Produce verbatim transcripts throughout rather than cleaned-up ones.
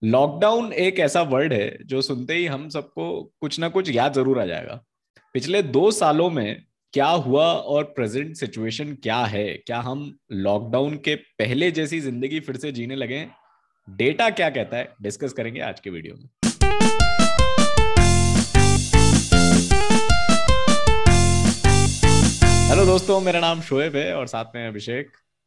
Lockdown एक ऐसा word है जो सुनते ही हम सबको कुछ ना कुछ याद जरूर आ जाएगा। पिछले दो सालों में क्या हुआ और प्रेजेंट सिचुएशन क्या है, क्या हम लॉकडाउन के पहले जैसी जिंदगी फिर से जीने लगे हैं? डेटा क्या कहता है, डिस्कस करेंगे आज के वीडियो में। हेलो दोस्तों, मेरा नाम शोएब है और साथ में अभिषेक।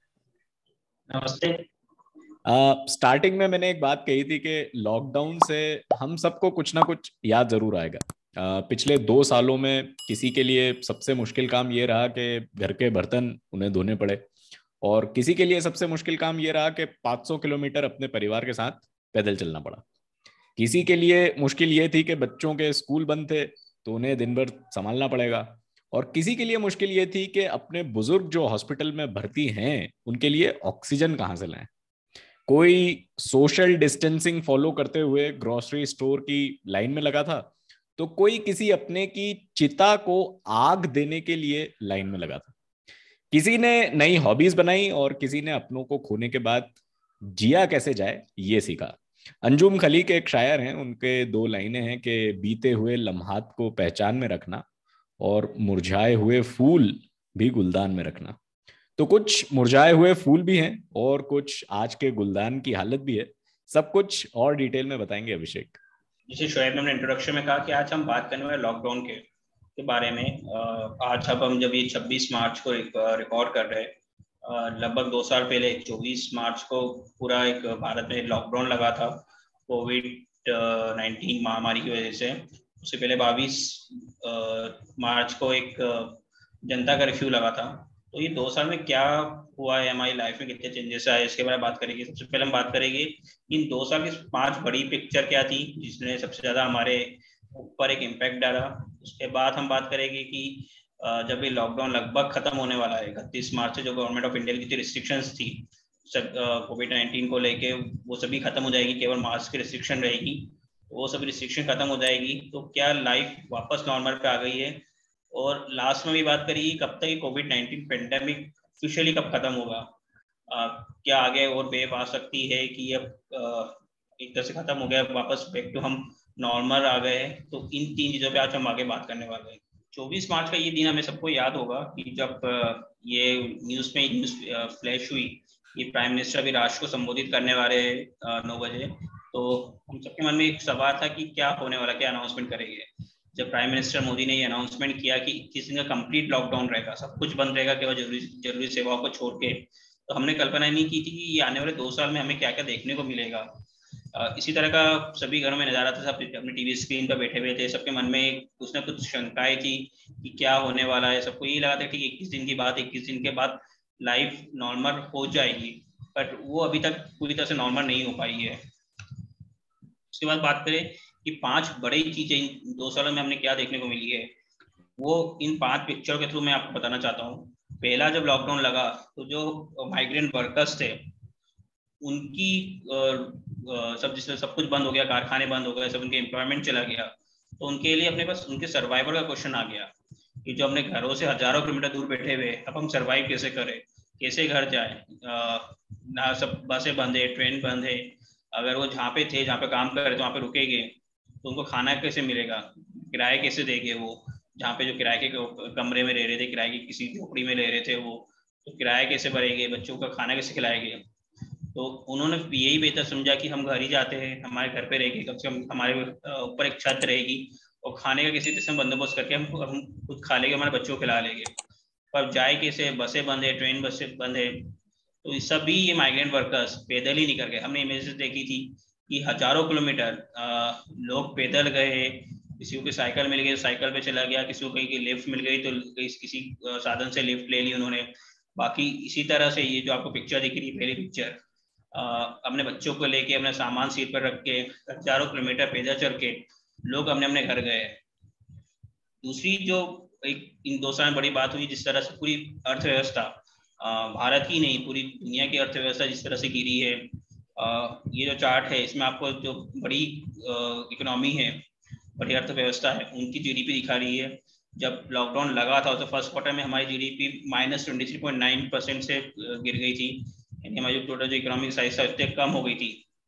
नमस्ते। स्टार्टिंग में मैंने एक बात कही थी कि लॉकडाउन से हम सबको कुछ ना कुछ याद जरूर आएगा। uh, पिछले दो सालों में किसी के लिए सबसे मुश्किल काम ये रहा कि घर के बर्तन उन्हें धोने पड़े, और किसी के लिए सबसे मुश्किल काम ये रहा कि पाँच सौ किलोमीटर अपने परिवार के साथ पैदल चलना पड़ा। किसी के लिए मुश्किल ये थी कि बच्चों के स्कूल बंद थे तो उन्हें दिन भर संभालना पड़ेगा, और किसी के लिए मुश्किल ये थी कि अपने बुजुर्ग जो हॉस्पिटल में भर्ती हैं उनके लिए ऑक्सीजन कहाँ से लाएं। कोई सोशल डिस्टेंसिंग फॉलो करते हुए ग्रोसरी स्टोर की लाइन में लगा था, तो कोई किसी अपने की चिता को आग देने के लिए लाइन में लगा था। किसी ने नई हॉबीज बनाई और किसी ने अपनों को खोने के बाद जिया कैसे जाए ये सीखा। अंजुम खलीक एक शायर हैं, उनके दो लाइनें हैं कि बीते हुए लम्हात को पहचान में रखना और मुरझाए हुए फूल भी गुलदान में रखना। तो कुछ मुरझाए हुए फूल भी हैं और कुछ आज के गुलदान की हालत भी है। सब कुछ और डिटेल में बताएंगे अभिषेक। जैसे शोएब ने अपने इंट्रोडक्शन में कहा कि आज हम बात करने वाले लॉकडाउन के के बारे में। अ, आज अब हम जब ये छब्बीस मार्च को रिकॉर्ड कर रहे हैं, अ, लगभग दो साल पहले चौबीस मार्च को पूरा एक भारत में लॉकडाउन लगा था कोविड नाइन्टीन महामारी की वजह से। उससे पहले बाईस मार्च को एक जनता कर्फ्यू लगा था। तो ये दो साल में क्या हुआ है, हमारी लाइफ में कितने चेंजेस आए, इसके बारे में बात करेंगे। सबसे पहले हम बात करेंगे इन दो साल की पांच बड़ी पिक्चर क्या थी जिसने सबसे ज्यादा हमारे ऊपर एक इम्पैक्ट डाला। उसके बाद हम बात करेंगे कि जब ये लॉकडाउन लगभग खत्म होने वाला है इकतीस मार्च से, जो गवर्नमेंट ऑफ इंडिया की जो रिस्ट्रिक्शंस थी सब कोविड नाइन्टीन को लेके, वो सभी खत्म हो जाएगी, केवल मास्क की रिस्ट्रिक्शन रहेगी। वो सभी रिस्ट्रिक्शन खत्म हो जाएगी तो क्या लाइफ वापस नॉर्मल पे आ गई है। और लास्ट में भी बात करिए कब तक ये कोविड नाइन्टीन पेंडेमिक ऑफिशियली कब खत्म होगा। आ, क्या आगे और वेव आ सकती है कि अब एक तरह से खत्म हो गया, वापस बैक टू हम नॉर्मल आ गए। तो इन तीन चीज़ों पे आज हम आगे बात करने वाले हैं। चौबीस मार्च का ये दिन हमें सबको याद होगा कि जब ये न्यूज़ में न्यूज़ फ्लैश हुई, ये प्राइम मिनिस्टर अभी राष्ट्र को संबोधित करने वाले नौ बजे। तो हम सबके मन में एक सवाल था कि क्या होने वाला, क्या अनाउंसमेंट करेंगे। जब प्राइम मिनिस्टर मोदी ने ये अनाउंसमेंट किया कि इक्कीस दिन का कंप्लीट लॉकडाउन रहेगा, सब कुछ बंद रहेगा केवल जरूरी जरूरी सेवाओं को छोड़ के, तो हमने कल्पना नहीं की थी कि ये आने वाले दो साल में हमें क्या क्या देखने को मिलेगा। इसी तरह का सभी घरों में नजारा था, सब अपने टीवी स्क्रीन पर बैठे हुए थे, सबके मन में कुछ ना कुछ शंकाएं थी कि क्या होने वाला है। सबको यही लगा था कि इक्कीस दिन की बात, इक्कीस दिन के बाद लाइफ नॉर्मल हो जाएगी, बट वो अभी तक पूरी तरह से नॉर्मल नहीं हो पाई है। उसके बाद बात करें कि पांच बड़ी चीजें इन दो सालों में हमने क्या देखने को मिली है, वो इन पांच पिक्चर के थ्रू मैं आपको बताना चाहता हूँ। पहला, जब लॉकडाउन लगा तो जो माइग्रेंट वर्कर्स थे उनकी आ, आ, सब जिसमें सब कुछ बंद हो गया, कारखाने बंद हो गए, सब उनके एम्प्लॉयमेंट चला गया। तो उनके लिए अपने पास उनके सर्वाइवल का क्वेश्चन आ गया कि जो अपने घरों से हजारों किलोमीटर दूर बैठे हुए, अब हम सर्वाइव कैसे करें, कैसे घर जाए। ना सब बसें बंद है, ट्रेन बंद है, अगर वो जहाँ पे थे, जहाँ पे काम कर रहे थे वहाँ पे रुकेंगे तो उनको खाना कैसे मिलेगा, किराए कैसे देंगे। वो जहाँ पे जो किराए के कमरे में रह रहे थे, किराए की किसी झोपड़ी में रह रहे थे, वो तो किराया कैसे भरेंगे, बच्चों का खाना कैसे खिलाएंगे। तो उन्होंने यही बेहतर समझा कि हम घर ही जाते हैं, हमारे घर पे रहेंगे, कम से कम हमारे ऊपर एक छत रहेगी और खाने का किसी तरह से बंदोबस्त करके हम हम खुद खा लेंगे, हमारे बच्चों को खिला लेंगे। पर जाए कैसे, बसें बंद है, ट्रेन बसें बंद है। तो सभी ये माइग्रेंट वर्कर्स पैदल ही निकल गए। हमने इमेजेस देखी थी कि हजारों किलोमीटर लोग पैदल गए, किसी को साइकिल मिल गई साइकिल पे चला गया, किसी को कहीं की लिफ्ट मिल गई तो किसी साधन से लिफ्ट ले ली उन्होंने। बाकी इसी तरह से ये जो आपको पिक्चर दिख रही है, पहली पिक्चर, अपने बच्चों को लेके, अपने सामान सीट पर रख के हजारों किलोमीटर पैदल चल के लोग अपने अपने घर गए। दूसरी जो एक इन दो साल में बड़ी बात हुई, जिस तरह से पूरी अर्थव्यवस्था, भारत ही नहीं पूरी दुनिया की अर्थव्यवस्था जिस तरह से गिरी है। ये जो चार्ट है इसमें आपको जो बड़ी इकोनॉमी है, बड़ी अर्थव्यवस्था है, उनकी जीडीपी दिखा रही है। जब लॉकडाउन लगा था तो फर्स्ट क्वार्टर में हमारी GDP minus twenty three point nine percent से गिर गई थी, यानी हमारी टोटल जो इकोनॉमिक साइज था उससे कम हो गई थी।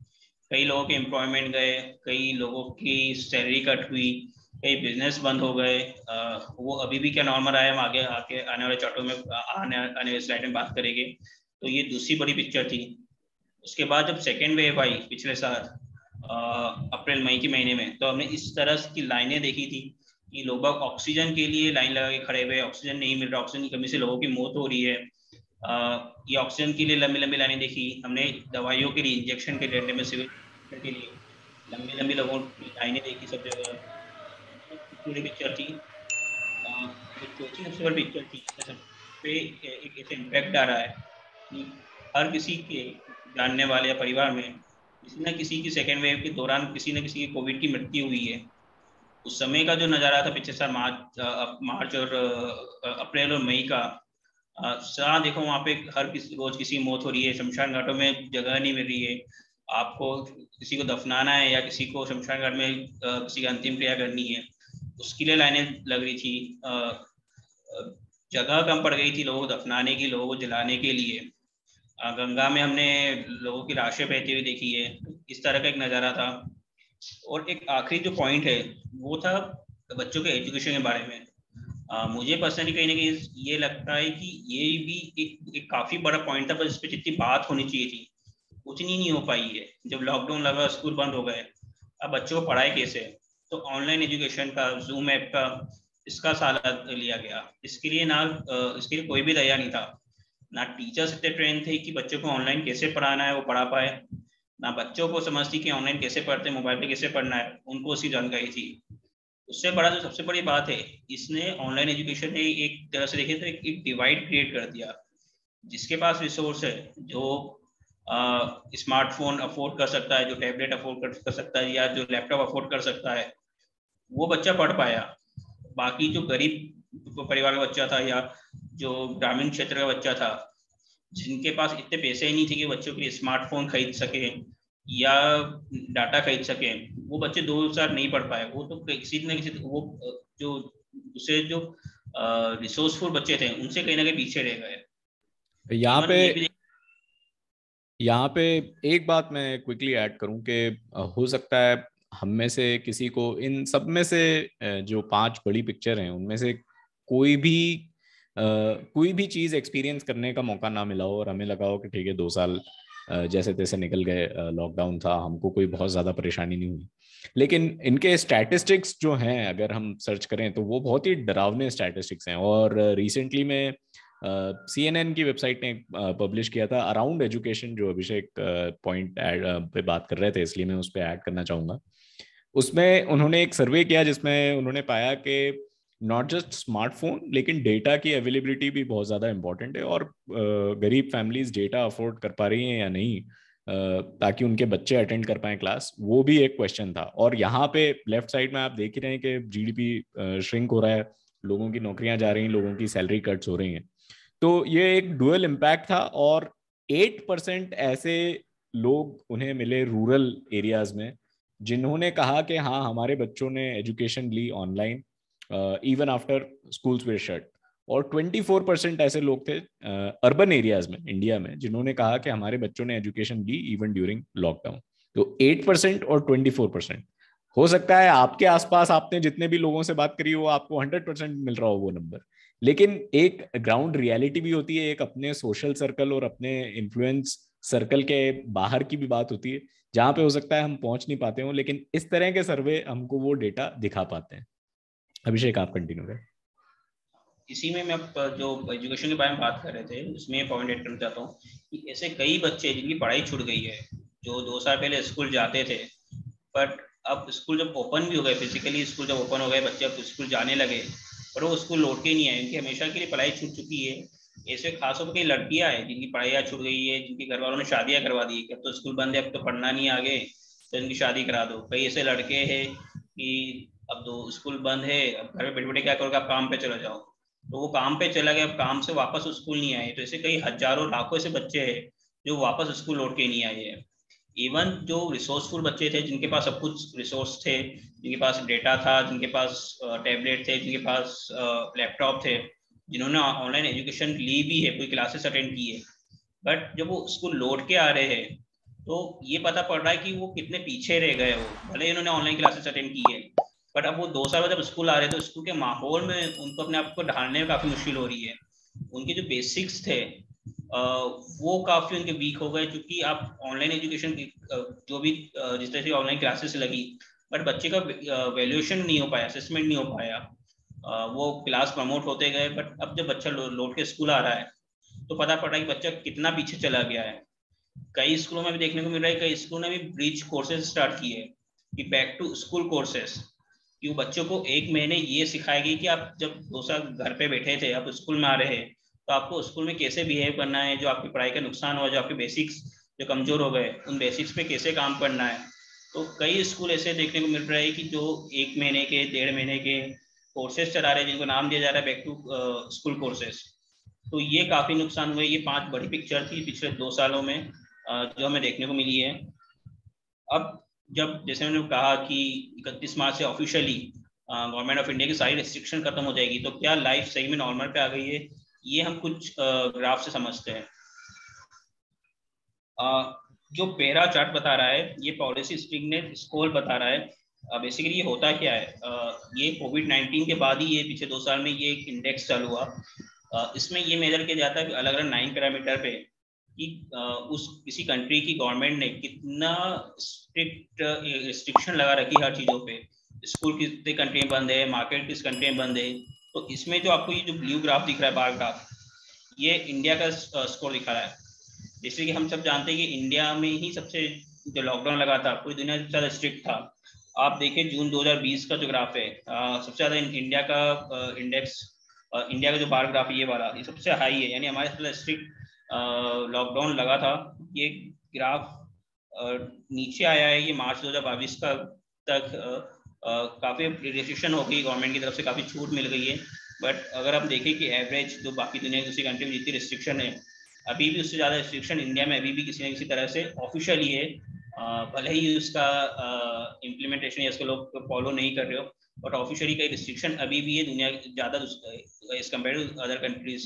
कई लोगों के एम्प्लॉयमेंट गए, कई लोगों की सैलरी कट हुई, कई बिजनेस बंद हो गए। वो अभी भी क्या नॉर्मल आया, हम आगे आके आने वाले चार्टों में आने आने वाले स्लाइड में बात करेंगे। तो ये दूसरी बड़ी पिक्चर थी। उसके बाद जब सेकेंड वेव आई पिछले साल अप्रैल मई के महीने में, तो हमने इस तरह की लाइनें देखी थी कि लोग ऑक्सीजन के लिए लाइन लगा के खड़े हुए, ऑक्सीजन नहीं मिल रहा, ऑक्सीजन की कमी से लोगों की मौत हो रही है। आ, ये ऑक्सीजन के लिए लंबी लंबी लाइनें देखी हमने, दवाइयों के लिए, इंजेक्शन के लिए, में सिविल के लिए लंबी लंबी लोगों की लाइनें देखी सब जगह। पूरी पिक्चर थी। चौथी सबसे बड़ी पिक्चर थी सब पे एक ऐसा इम्पैक्ट आ रहा है कि हर किसी के जानने वाले या परिवार में किसी न किसी की सेकेंड वेव के दौरान किसी न किसी की कोविड की मृत्यु हुई है। उस समय का जो नज़ारा था पिछले साल मार्च मार्च और अप्रैल और मई का, जहाँ देखो वहाँ पे हर किसी रोज किसी मौत हो रही है, शमशान घाटों में जगह नहीं मिल रही है। आपको किसी को दफनाना है या किसी को शमशान घाट में किसी की अंतिम क्रिया करनी है, उसके लिए लाइनें लग रही थी। जगह कम पड़ गई थी लोगों को दफनाने की, लोगों को जलाने के लिए। गंगा में हमने लोगों की लाशें बहती हुई देखी है। इस तरह का एक नज़ारा था। और एक आखिरी जो पॉइंट है वो था बच्चों के एजुकेशन के बारे में। आ, मुझे पर्सनली कहीं ना कहीं ये लगता है कि ये भी एक, एक काफ़ी बड़ा पॉइंट था, पर इस पर जितनी बात होनी चाहिए थी उतनी नहीं हो पाई है। जब लॉकडाउन लगा, स्कूल बंद हो गए, अब बच्चों को पढ़ाई कैसे? तो ऑनलाइन एजुकेशन का, जूम ऐप का, इसका सहारा लिया गया। इसके लिए ना इसके लिए कोई भी तैयार नहीं था। ना टीचर्स इतने ट्रेन थे कि बच्चों को ऑनलाइन कैसे पढ़ाना है वो पढ़ा पाए, ना बच्चों को समझ थी कि ऑनलाइन कैसे पढ़ते, मोबाइल पे कैसे पढ़ना है, उनको उसकी जानकारी थी। उससे बड़ा जो सबसे बड़ी बात है, इसने ऑनलाइन एजुकेशन ने एक तरह से देखे तो एक, एक डिवाइड क्रिएट कर दिया। जिसके पास रिसोर्स है, जो स्मार्टफोन अफोर्ड कर सकता है, जो टैबलेट अफोर्ड कर, कर सकता है, या जो लैपटॉप अफोर्ड कर सकता है, वो बच्चा पढ़ पाया। बाकी जो गरीब परिवार का बच्चा था या जो ग्रामीण क्षेत्र का बच्चा था, जिनके पास इतने पैसे ही नहीं थे कि बच्चों के लिए स्मार्टफोन खरीद सके या डाटा खरीद सके, वो बच्चे दो साल नहीं पढ़ पाए। वो तो किसी न किसी वो जो दूसरे जो रिसोर्सफुल बच्चे थे उनसे कहीं ना कहीं पीछे रह गए। यहाँ पे ये भी यहाँ पे एक बात मैं क्विकली ऐड करूं कि हो सकता है हम में से किसी को इन सब में से जो पांच बड़ी पिक्चर हैं उनमें से कोई भी कोई भी चीज़ एक्सपीरियंस करने का मौका ना मिला हो और हमें लगा हो कि ठीक है दो साल जैसे तैसे निकल गए, लॉकडाउन था, हमको कोई बहुत ज़्यादा परेशानी नहीं हुई। लेकिन इनके स्टैटिस्टिक्स जो हैं अगर हम सर्च करें तो वो बहुत ही डरावने स्टैटिस्टिक्स हैं। और रिसेंटली में सी एन एन की वेबसाइट ने पब्लिश किया था अराउंड एजुकेशन, जो अभिषेक पॉइंट पे बात कर रहे थे, इसलिए मैं उस पर ऐड करना चाहूँगा। उसमें उन्होंने एक सर्वे किया जिसमें उन्होंने पाया कि नॉट जस्ट स्मार्टफोन लेकिन डेटा की अवेलेबिलिटी भी बहुत ज़्यादा इंपॉर्टेंट है। और गरीब फैमिलीज डेटा अफोर्ड कर पा रही हैं या नहीं ताकि उनके बच्चे अटेंड कर पाएं क्लास, वो भी एक क्वेश्चन था। और यहाँ पे लेफ्ट साइड में आप देख ही रहे हैं कि जीडीपी श्रिंक हो रहा है, लोगों की नौकरियां जा रही हैं, लोगों की सैलरी कट्स हो रही हैं। तो ये एक डुअल इम्पैक्ट था। और एट परसेंट ऐसे लोग उन्हें मिले रूरल एरियाज में जिन्होंने कहा कि हाँ हमारे बच्चों ने एजुकेशन ली online even after schools were shut. और ट्वेंटी फोर परसेंट ऐसे लोग थे अर्बन एरियाज में इंडिया में जिन्होंने कहा कि हमारे बच्चों ने एजुकेशन ली इवन ड्यूरिंग लॉकडाउन। तो एट परसेंट और ट्वेंटी फोर परसेंट। हो सकता है आपके आसपास आपने जितने भी लोगों से बात करी हो आपको हंड्रेड परसेंट मिल रहा हो वो नंबर, लेकिन एक ग्राउंड रियलिटी भी होती है, एक अपने सोशल सर्कल और अपने इन्फ्लुएंस सर्कल के बाहर की भी बात होती है जहां पे हो सकता है हम पहुंच नहीं पाते हो, लेकिन इस तरह के सर्वे हमको वो डेटा दिखा पाते हैं। अभिषेक आप कंटिन्यू करें। इसी में मैं जो एजुकेशन के बारे में बात कर रहे थे उसमें पॉइंट ऐड करना चाहता हूँ कि ऐसे कई बच्चे जिनकी पढ़ाई छूट गई है, जो दो साल पहले स्कूल जाते थे, बट अब स्कूल जब ओपन भी हो गए, फिजिकली स्कूल जब ओपन हो गए, बच्चे अब स्कूल जाने लगे, पर वो स्कूल लौट के नहीं आए, उनकी हमेशा के लिए पढ़ाई छूट चुकी है। ऐसे खासतौर पर कई लड़कियां हैं जिनकी पढ़ाई छूट गई है, जिनके घर वालों ने शादियां करवा दी कि अब तो स्कूल बंद है, अब तो पढ़ना नहीं आगे, तो इनकी शादी करा दो। कई ऐसे लड़के हैं कि अब तो स्कूल बंद है, अब घर में बैठे बैठे क्या करोगे, आप काम पे चले जाओ, तो वो काम पे चला गया, अब काम से वापस स्कूल नहीं आए। तो ऐसे कई हजारों लाखों ऐसे बच्चे हैं जो वापस स्कूल लौट के नहीं आए हैं। इवन जो रिसोर्सफुल बच्चे थे, जिनके पास सब कुछ रिसोर्स थे, जिनके पास डेटा था, जिनके पास टैबलेट थे, जिनके पास लैपटॉप थे, जिन्होंने ऑनलाइन एजुकेशन ली भी है, कोई क्लासेस अटेंड की है, बट जब वो स्कूल लौट के आ रहे हैं तो ये पता पड़ रहा है कि वो कितने पीछे रह गए हो। भले इन्होंने ऑनलाइन क्लासेस अटेंड की है, बट अब वो दो साल बाद जब स्कूल आ रहे हैं तो स्कूल के माहौल में उनको अपने आप को ढालने में काफ़ी मुश्किल हो रही है। उनके जो बेसिक्स थे वो काफ़ी उनके वीक हो गए, क्योंकि आप ऑनलाइन एजुकेशन की जो भी जिस तरह से ऑनलाइन क्लासेस लगी, बट बच्चे का वैल्यूएशन नहीं हो पाया, असेसमेंट नहीं हो पाया। वो क्लास प्रमोट होते गए, बट अब जब बच्चा लौट के स्कूल आ रहा है तो पता पड़ रहा है कि बच्चा कितना पीछे चला गया है। कई स्कूलों में भी देखने को मिल रहा है, कई स्कूलों ने भी ब्रिज कोर्सेज स्टार्ट किए कि बैक टू स्कूल कोर्सेज, कि वो बच्चों को एक महीने ये सिखाएगी कि आप जब दो साल घर पे बैठे थे, आप स्कूल में आ रहे हैं, तो आपको स्कूल में कैसे बिहेव करना है, जो आपकी पढ़ाई का नुकसान हुआ, जो आपके बेसिक्स जो कमजोर हो गए, उन बेसिक्स पे कैसे काम करना है। तो कई स्कूल ऐसे देखने को मिल रहे हैं कि जो एक महीने के डेढ़ महीने के कोर्सेज चला रहे हैं, जिनको नाम दिया जा रहा है बैक टू स्कूल कोर्सेज। तो ये काफ़ी नुकसान हुए। ये पांच बड़ी पिक्चर थी पिछले दो सालों में जो हमें देखने को मिली है। अब जब जैसे मैंने कहा कि इकतीस मार्च से ऑफिशियली गवर्नमेंट ऑफ इंडिया की सारी रिस्ट्रिक्शन खत्म हो जाएगी, तो क्या लाइफ सही में नॉर्मल पे आ गई है, ये हम कुछ ग्राफ से समझते हैं। uh, जो पेरा चार्ट बता रहा है, ये पॉलिसी स्ट्रिक्टनेस स्कोर बता रहा है। बेसिकली uh, ये होता क्या है, uh, ये कोविड नाइन्टीन के बाद ही ये पिछले दो साल में ये एक इंडेक्स चालू हुआ। uh, इसमें ये मेजर किया जाता है कि अलग अलग नाइन पैरामीटर पे कि उस किसी कंट्री की गवर्नमेंट ने कितना स्ट्रिक्ट रिस्ट्रिक्शन लगा रखी हर चीज़ों पे। स्कूल कितने कंट्री में बंद है, मार्केट किस कंट्री में बंद है। तो इसमें जो आपको ये जो ब्लू ग्राफ दिख रहा है, बार ग्राफ, ये इंडिया का स्कोर दिखा रहा है। जैसे कि हम सब जानते हैं कि इंडिया में ही सबसे जो लॉकडाउन लगा था, पूरी दुनिया सबसे ज़्यादा स्ट्रिक्ट था। आप देखिए जून दो हज़ार बीस का जो ग्राफ है, सबसे ज़्यादा इंडिया का इंडेक्स, इंडिया का जो बार ग्राफ है ये वाला, ये सबसे हाई है, यानी हमारे सबसे स्ट्रिक्ट लॉकडाउन लगा था। ये ग्राफ नीचे आया है, ये मार्च दो हज़ार बाईस का तक काफ़ी रिस्ट्रिक्शन हो गई, गवर्नमेंट की तरफ से काफ़ी छूट मिल गई है। बट अगर आप देखें कि एवरेज जो बाकी दुनिया की दूसरी कंट्री में जितनी रिस्ट्रिक्शन है, अभी भी उससे ज़्यादा रिस्ट्रिक्शन इंडिया में अभी भी किसी न किसी तरह से ऑफिशियली है। भले ही उसका इम्प्लीमेंटेशन या उसको लोग फॉलो नहीं कर रहे हो, बट ऑफिशियली कई रिस्ट्रिक्शन अभी भी है दुनिया ज़्यादा as compared to other countries.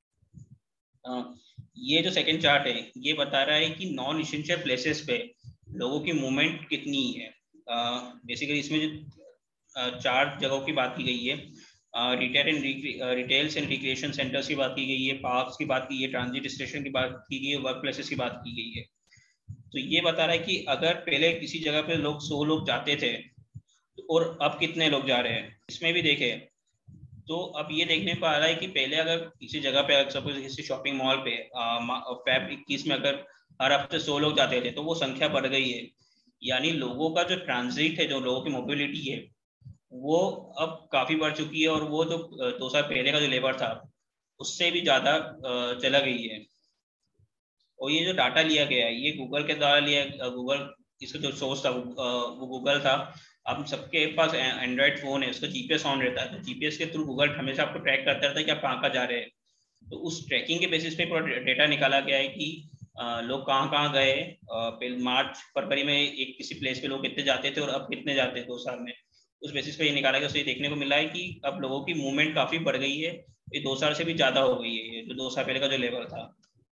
ये जो सेकंड चार्ट है ये बता रहा है कि नॉन एसेंशियल प्लेसेस पे लोगों की मूवमेंट कितनी है। बेसिकली इसमें जो चार जगहों की बात की गई है, retail and retails and recreation centres की बात की गई है, पार्क्स की बात की है, ट्रांजिट स्टेशन की बात की गई है, वर्क प्लेसेस की बात की गई है। तो ये बता रहा है कि अगर पहले किसी जगह पे लोग सौ लोग जाते थे और अब कितने लोग जा रहे हैं। इसमें भी देखे तो अब ये देखने को आ रहा है कि पहले अगर किसी जगह पे, सपोज किसी शॉपिंग मॉल पे फेब इक्कीस में अगर हर हफ्ते सौ लोग जाते थे, तो वो संख्या बढ़ गई है। यानी लोगों का जो ट्रांजिट है, जो लोगों की मोबिलिटी है, वो अब काफ़ी बढ़ चुकी है, और वो जो दो साल पहले का जो लेबर था उससे भी ज़्यादा चला गई है। और ये जो डाटा लिया गया है ये गूगल के द्वारा लिया, गूगल इसका जो सोर्स था वो गूगल था। अब सबके पास एंड्रॉइड फोन है, उसका जीपीएस ऑन रहता है, तो जीपीएस के थ्रू गूगल हमेशा आपको ट्रैक करता रहता है कि आप कहाँ कहाँ जा रहे हैं। तो उस ट्रैकिंग के बेसिस पे पूरा डेटा निकाला गया है कि आ, लोग कहाँ कहाँ गए। मार्च फरवरी में एक किसी प्लेस पे लोग कितने जाते थे और अब कितने जाते हैं दो साल में, उस बेसिस पे ये निकाला गया। उससे देखने को मिला है कि अब लोगों की मूवमेंट काफ़ी बढ़ गई है, ये दो साल से भी ज़्यादा हो गई है, ये जो दो साल पहले का जो लेवल था।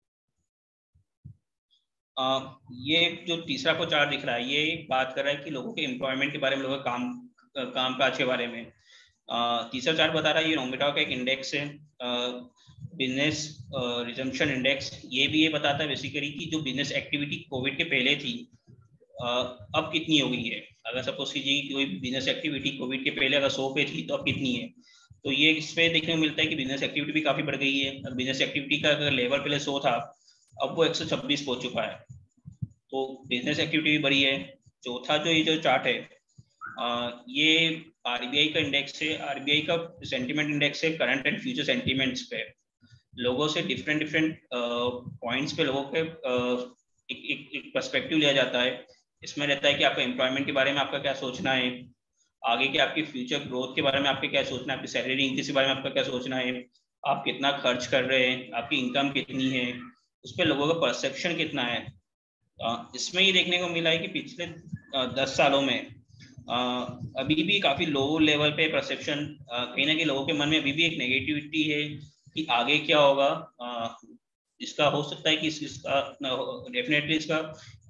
आ, ये जो तीसरा को चार्ट दिख रहा है ये बात कर रहा है कि लोगों के एम्प्लॉयमेंट के बारे में, लोगों के काम काम काज के बारे में। आ, तीसरा चार्ट बता रहा है, ये नोमिटा का एक इंडेक्स है, बिजनेस रिजम्पशन इंडेक्स। ये भी ये बताता है बेसिकली कि जो बिजनेस एक्टिविटी कोविड के पहले थी आ, अब कितनी हो गई है। अगर सपोज कीजिए कि कोई बिजनेस एक्टिविटी कोविड के पहले अगर सौ पे थी तो अब कितनी है। तो ये इस पे देखने को मिलता है कि बिजनेस एक्टिविटी भी काफ़ी बढ़ गई है। बिजनेस एक्टिविटी का अगर लेवल पहले सौ था, अब वो एक सौ छब्बीस पहुंच चुका है। तो बिजनेस एक्टिविटी भी बढ़ी है। चौथा जो ये जो चार्ट है, आ, ये आरबीआई का इंडेक्स है। आरबीआई का सेंटीमेंट इंडेक्स है करंट एंड फ्यूचर सेंटीमेंट्स पे। लोगों से डिफरेंट डिफरेंट पॉइंट्स पे लोगों के uh, एक एक एक पर्सपेक्टिव लिया जाता है। इसमें रहता है कि आपका एम्प्लॉयमेंट के बारे में आपका क्या सोचना है, आगे के आपकी फ्यूचर ग्रोथ के बारे में आपका क्या सोचना है, आपकी सैलरी इंक्रीज के बारे में आपका क्या सोचना है, आप कितना खर्च कर रहे हैं, आपकी इनकम कितनी है, उस पर लोगों का परसेप्शन कितना है। इसमें ये देखने को मिला है कि पिछले दस सालों में अभी भी काफ़ी लो लेवल पे परसेप्शन, कहीं ना कहीं लोगों के मन में अभी भी एक नेगेटिविटी है कि आगे क्या होगा। इसका हो सकता है कि इसका डेफिनेटली इसका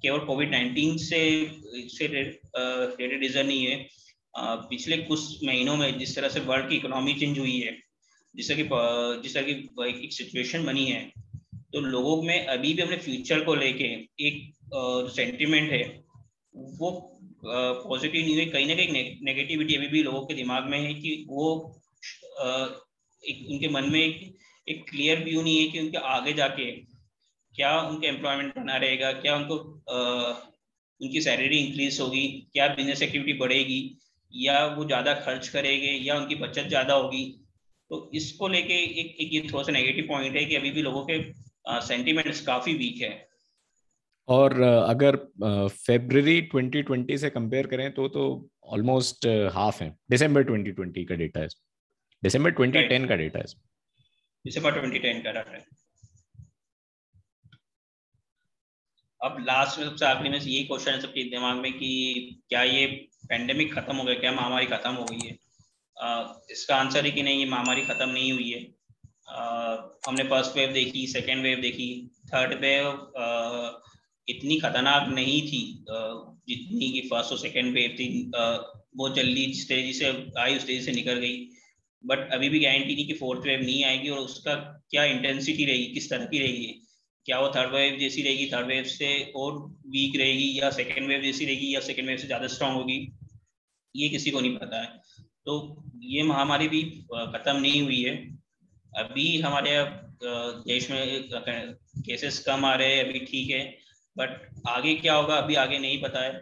केवल कोविड नाइन्टीन से से रिलेटेड रीजन नहीं है। पिछले कुछ महीनों में जिस तरह से वर्ल्ड की इकोनॉमी चेंज हुई है, जिस तरह की जिस तरह की एक सिचुएशन बनी है, तो लोगों में अभी भी अपने फ्यूचर को लेके एक सेंटिमेंट है वो पॉजिटिव नहीं है। कहीं ना कहीं नेगेटिविटी अभी भी लोगों के दिमाग में है कि वो आ, एक उनके मन में एक, एक क्लियर व्यू नहीं है कि उनके आगे जाके क्या उनका एम्प्लॉयमेंट बना रहेगा, क्या उनको आ, उनकी सैलरी इंक्रीज होगी, क्या बिजनेस एक्टिविटी बढ़ेगी, या वो ज़्यादा खर्च करेंगे, या उनकी बचत ज़्यादा होगी। तो इसको लेके एक, एक ये थोड़ा सा नेगेटिव पॉइंट है कि अभी भी लोगों के सेंटिमेंट्स काफ़ी वीक है। और अगर फेब्रवरी ट्वेंटी ट्वेंटी से कंपेयर करें तो तो ऑलमोस्ट हाफ है। दिसंबर ट्वेंटी ट्वेंटी का डेटा है, दिसंबर ट्वेंटी टेन का डेटा है, दिसंबर ट्वेंटी टेन का डाटा है। अब लास्ट में सबसे आखिरी में यही क्वेश्चन है सबके दिमाग में कि क्या ये पेंडेमिक खत्म हो गया, क्या महामारी खत्म हो गई है? आ, इसका आंसर है कि नहीं, ये महामारी खत्म नहीं हुई है। आ, हमने फर्स्ट वेव देखी, सेकेंड वेव देखी, थर्ड वेव इतनी खतरनाक नहीं थी जितनी की फर्स्ट और सेकेंड वेव थी। बहुत जल्दी जिस तेजी से आई उस तेजी से निकल गई। बट अभी भी गारंटी नहीं कि फोर्थ वेव नहीं आएगी, और उसका क्या इंटेंसिटी रहेगी, किस तरह की रहेगी, क्या वो थर्ड वेव जैसी रहेगी, थर्ड वेव से और वीक रहेगी, या सेकेंड वेव जैसी रहेगी, या सेकेंड वेव से ज़्यादा स्ट्रांग होगी, ये किसी को नहीं पता है। तो ये महामारी भी खत्म नहीं हुई है। अभी हमारे देश में केसेस कम आ रहे हैं, अभी ठीक है, बट आगे क्या होगा अभी आगे नहीं पता है।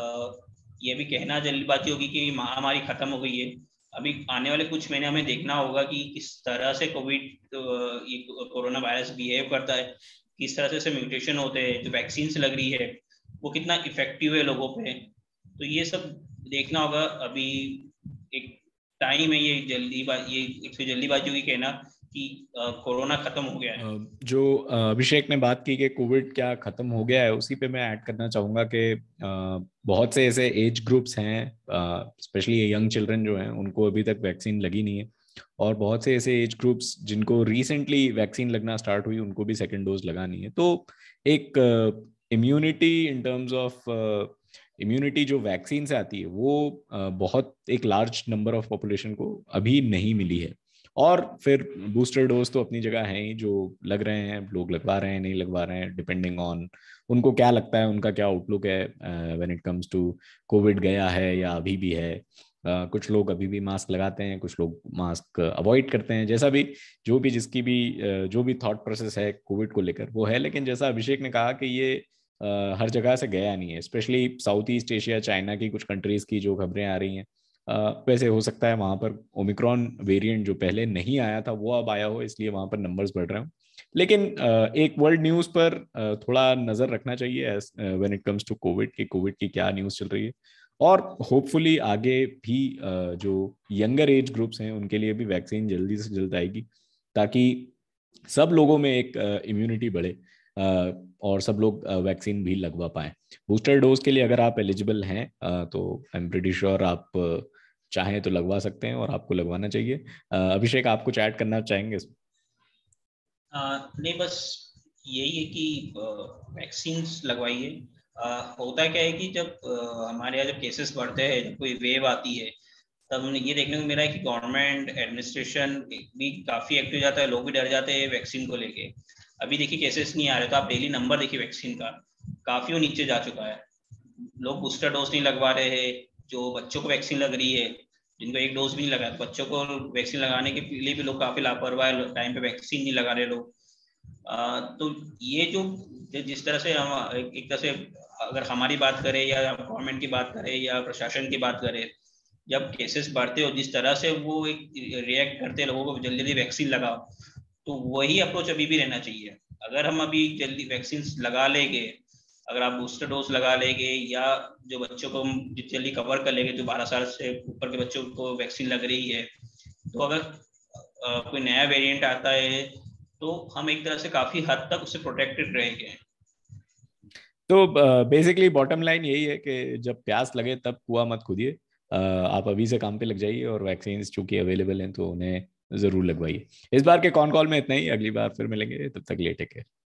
ये भी कहना जल्दबाजी होगी कि महामारी खत्म हो गई है। अभी आने वाले कुछ महीने हमें देखना होगा कि किस तरह से कोविड ये कोरोना वायरस बिहेव करता है, किस तरह से इससे म्यूटेशन होते हैं, जो वैक्सीन लग रही है वो कितना इफेक्टिव है लोगों पे। तो ये सब देखना होगा। अभी एक टाइम है, ये जल्दी ये एक तो जल्दीबाजी होगी कहना कि कोरोना खत्म हो गया है। जो अभिषेक ने बात की कि कोविड क्या खत्म हो गया है, उसी पे मैं ऐड करना चाहूंगा कि बहुत से ऐसे एज ग्रुप्स हैं, स्पेशली यंग चिल्ड्रन जो हैं, उनको अभी तक वैक्सीन लगी नहीं है। और बहुत से ऐसे एज ग्रुप्स जिनको रिसेंटली वैक्सीन लगना स्टार्ट हुई, उनको भी सेकेंड डोज लगानी है। तो एक immunity in terms of immunity जो वैक्सीन से आती है, वो बहुत एक लार्ज नंबर ऑफ पॉपुलेशन को अभी नहीं मिली है। और फिर बूस्टर डोज तो अपनी जगह है ही, जो लग रहे हैं लोग लगवा रहे हैं, नहीं लगवा रहे हैं, डिपेंडिंग ऑन उनको क्या लगता है, उनका क्या आउटलुक है when it comes to COVID गया है या अभी भी है। Uh, कुछ लोग अभी भी मास्क लगाते हैं, कुछ लोग मास्क अवॉइड करते हैं, जैसा भी जो भी जिसकी भी uh, जो भी थॉट प्रोसेस है कोविड को लेकर वो है। लेकिन जैसा अभिषेक ने कहा कि ये uh, हर जगह से गया नहीं है, specially south east Asia, China की कुछ कंट्रीज की जो खबरें आ रही हैं, Uh, वैसे हो सकता है वहां पर ओमिक्रॉन वेरिएंट जो पहले नहीं आया था वो अब आया हो, इसलिए वहां पर नंबर्स बढ़ रहे हो। लेकिन uh, एक वर्ल्ड न्यूज पर uh, थोड़ा नजर रखना चाहिए when it comes to COVID की कोविड की क्या न्यूज चल रही है। और होपफुली आगे भी uh, जो यंगर एज ग्रुप्स हैं उनके लिए भी वैक्सीन जल्दी से जल्द आएगी, ताकि सब लोगों में एक इम्यूनिटी uh, बढ़े uh, और सब लोग वैक्सीन uh, भी लगवा पाए। बूस्टर डोज के लिए अगर आप एलिजिबल हैं uh, तो आई एम प्रीटी श्योर आप uh, चाहें तो लगवा सकते हैं और आपको लगवाना चाहिए। uh, अभिषेक, आप कुछ ऐड करना चाहेंगे? नहीं, बस यही है कि वैक्सीन लगवाइए। होता क्या है कि जब आ, हमारे यहाँ जब केसेस बढ़ते हैं, जब कोई वेव आती है, तब हमने ये देखने को मिला है कि गवर्नमेंट एडमिनिस्ट्रेशन भी काफ़ी एक्टिव जाता है, लोग भी डर जाते हैं वैक्सीन को लेके। अभी देखिए केसेस नहीं आ रहे, तो आप डेली नंबर देखिए वैक्सीन का, काफ़ी वो नीचे जा चुका है। लोग बूस्टर डोज नहीं लगवा रहे हैं। जो बच्चों को वैक्सीन लग रही है, जिनको एक डोज भी नहीं लगा, तो बच्चों को वैक्सीन लगाने के लिए भी लोग काफ़ी लापरवाह, टाइम पे वैक्सीन नहीं लगा रहे लोग। आ, तो ये जो जिस तरह से हम एक तरह से अगर हमारी बात करें या गवर्नमेंट की बात करें या प्रशासन की बात करें, जब केसेस बढ़ते हो जिस तरह से वो एक रिएक्ट करते हैं लोगों को जल्दी जल्दी वैक्सीन लगाओ, तो वही अप्रोच अभी भी रहना चाहिए। अगर हम अभी जल्दी वैक्सीन लगा लेंगे, अगर आप बूस्टर डोज लगा लेंगे, या जो बच्चों को हम जल्दी कवर कर लेंगे, जो बारह साल से ऊपर के बच्चों को वैक्सीन लग रही है, तो अगर आ, कोई नया वेरिएंट आता है तो हम एक तरह से काफी हद तक उससे प्रोटेक्टेड रहेंगे। तो बेसिकली बॉटम लाइन यही है कि जब प्यास लगे तब कुआं मत खोदिए। uh, आप अभी से काम पे लग जाइए और वैक्सीन चूंकि अवेलेबल हैं तो उन्हें जरूर लगवाइए। इस बार के कॉन कॉल में इतना ही, अगली बार फिर मिलेंगे, तब तक लिए टेक केयर।